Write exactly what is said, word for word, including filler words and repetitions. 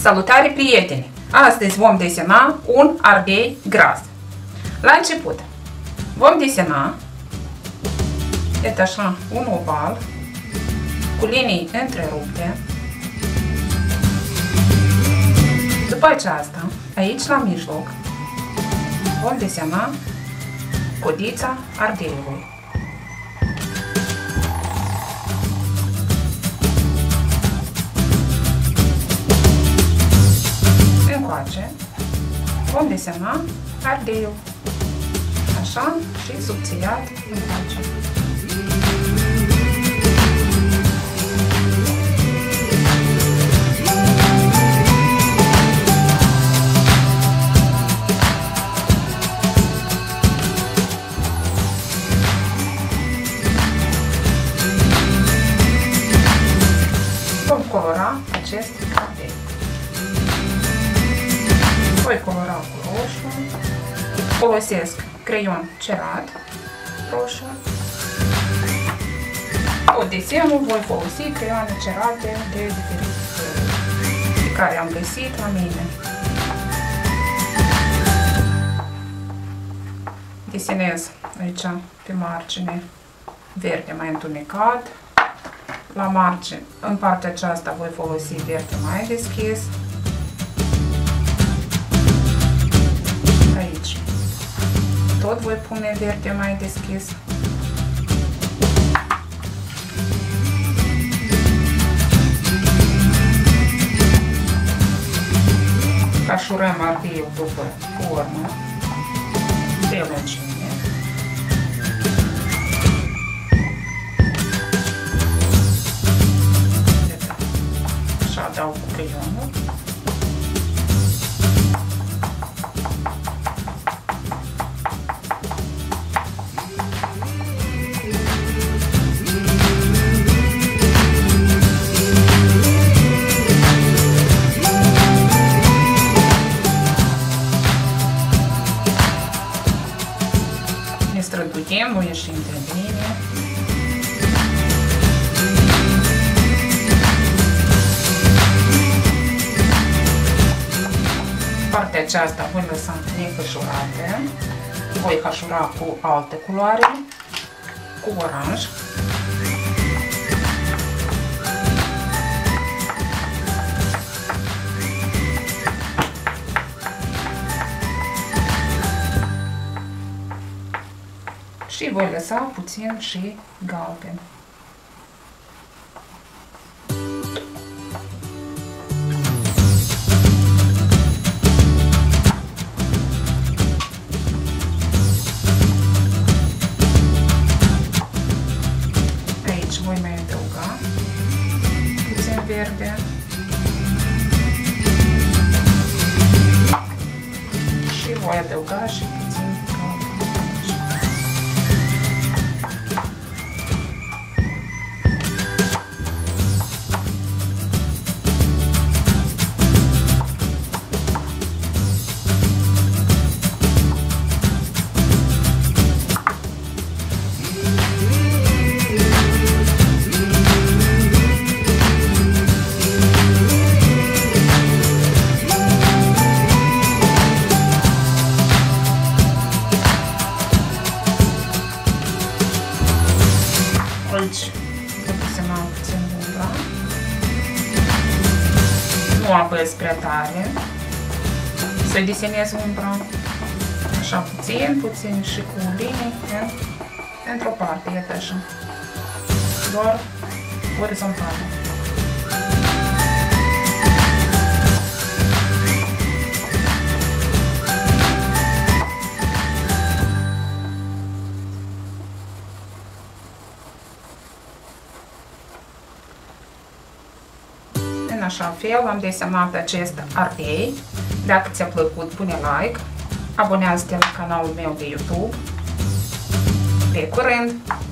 Salutare, prieteni! Astăzi vom desena un ardei gras. La început vom desena, iată așa, un oval cu linii întrerupte. După aceasta, aici la mijloc, vom desena codița ardeiului. Încoace vom desena ardeiul, așa, și subțiat încoace. Vom colora acest ardei. Voi colora cu roșu, folosesc creion cerat roșu. Tot desenul voi folosi creioane cerate de diferite feluri pe care am găsit la mine. Desenez aici pe margine verde mai întunecat. La margine, în partea aceasta voi folosi verde mai deschis. Aici tot voi pune verde mai deschis. Cașurăm ardeiul după formă pe lungime. Așa dau cu creionul. Ne străduiem, nu ieșim de linie. Partea aceasta voi lăsa necășurate. Voi hașura cu alte culoare, cu oranj. Și voi lăsa puțin și galben. Aici voi mai adăuga puțin verde. Și voi adăuga și puțin galben. Aici voi desena puțin umbra. Nu apăs prea tare. Să desenez umbra așa puțin, puțin și cu linii într-o parte, iată așa. Doar orizontală. În așa fel am desenat acest ardei. Dacă ți-a plăcut, pune like, abonează-te la canalul meu de YouTube. Pe curând!